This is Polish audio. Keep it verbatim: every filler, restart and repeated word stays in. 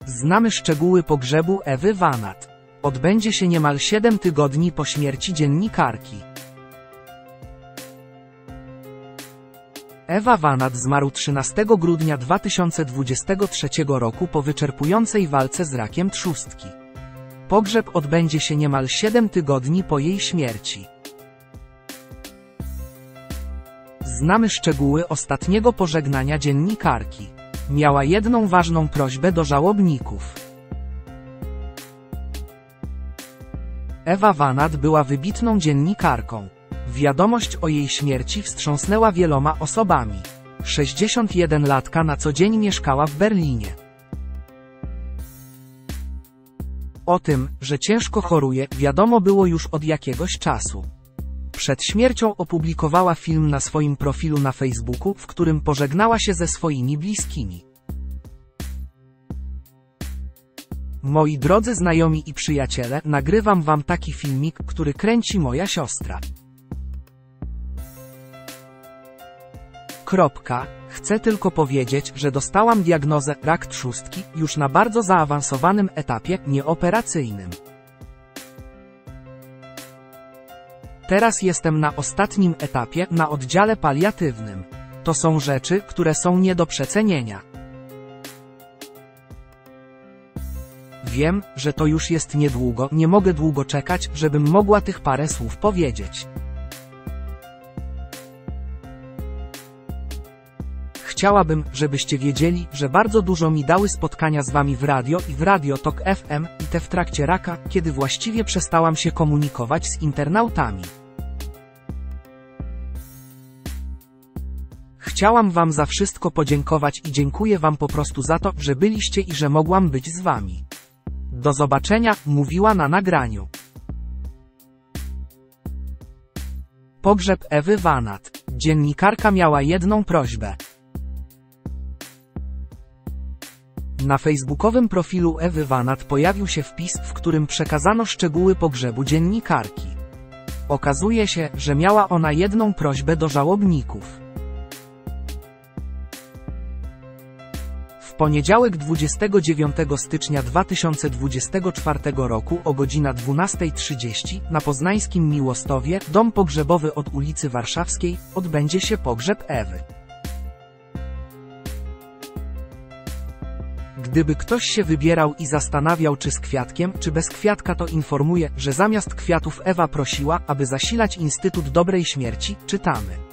Znamy szczegóły pogrzebu Ewy Wanat. Odbędzie się niemal siedem tygodni po śmierci dziennikarki. Ewa Wanat zmarł trzynastego grudnia dwa tysiące dwudziestego trzeciego roku po wyczerpującej walce z rakiem trzustki. Pogrzeb odbędzie się niemal siedem tygodni po jej śmierci. Znamy szczegóły ostatniego pożegnania dziennikarki. Miała jedną ważną prośbę do żałobników. Ewa Wanat była wybitną dziennikarką. Wiadomość o jej śmierci wstrząsnęła wieloma osobami. sześćdziesięciojedynlatka na co dzień mieszkała w Berlinie. O tym, że ciężko choruje, wiadomo było już od jakiegoś czasu. Przed śmiercią opublikowała film na swoim profilu na Facebooku, w którym pożegnała się ze swoimi bliskimi. Moi drodzy znajomi i przyjaciele, nagrywam wam taki filmik, który kręci moja siostra. Kropka. Chcę tylko powiedzieć, że dostałam diagnozę rak trzustki już na bardzo zaawansowanym etapie nieoperacyjnym. Teraz jestem na ostatnim etapie, na oddziale paliatywnym. To są rzeczy, które są nie do przecenienia. Wiem, że to już jest niedługo, nie mogę długo czekać, żebym mogła tych parę słów powiedzieć. Chciałabym, żebyście wiedzieli, że bardzo dużo mi dały spotkania z wami w radio i w Radio Tok F M, i te w trakcie raka, kiedy właściwie przestałam się komunikować z internautami. Chciałam wam za wszystko podziękować i dziękuję wam po prostu za to, że byliście i że mogłam być z wami. Do zobaczenia, mówiła na nagraniu. Pogrzeb Ewy Wanat. Dziennikarka miała jedną prośbę. Na facebookowym profilu Ewy Wanat pojawił się wpis, w którym przekazano szczegóły pogrzebu dziennikarki. Okazuje się, że miała ona jedną prośbę do żałobników. W poniedziałek dwudziestego dziewiątego stycznia dwa tysiące dwudziestego czwartego roku o godzina dwunasta trzydzieści na poznańskim Miłostowie, dom pogrzebowy od ulicy Warszawskiej, odbędzie się pogrzeb Ewy. Gdyby ktoś się wybierał i zastanawiał, czy z kwiatkiem, czy bez kwiatka, to informuję, że zamiast kwiatów Ewa prosiła, aby zasilać Instytut Dobrej Śmierci, czytamy.